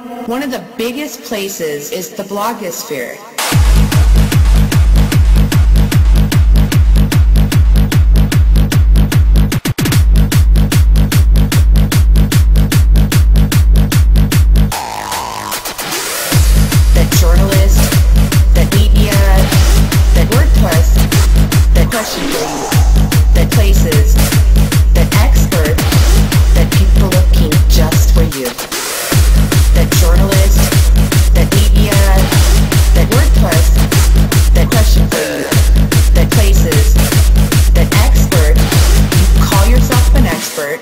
One of the biggest places is the blogosphere. That journalist, that media, that WordPress, that question page, that places, that expert, that people looking just for you. That journalist, that media, that WordPress, that question for you, that places, that expert, you call yourself an expert,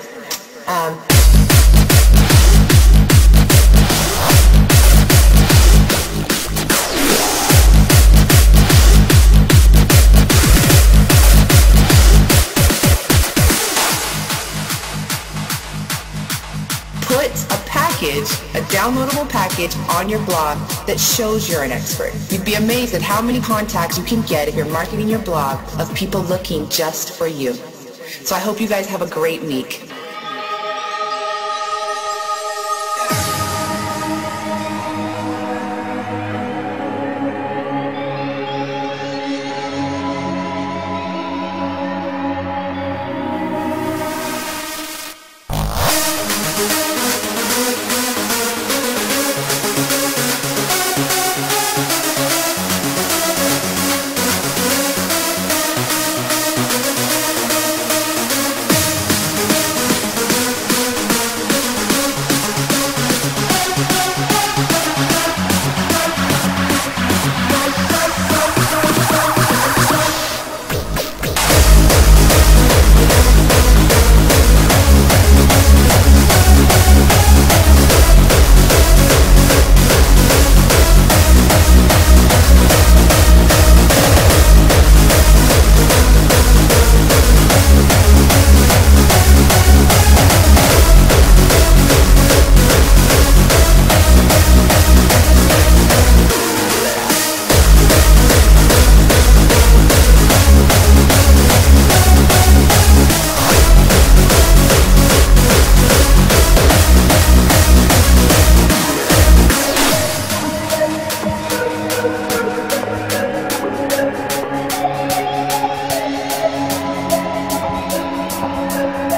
put a downloadable package on your blog that shows you're an expert. You'd be amazed at how many contacts you can get if you're marketing your blog of people looking just for you. So I hope you guys have a great week.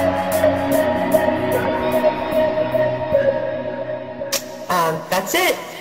That's it.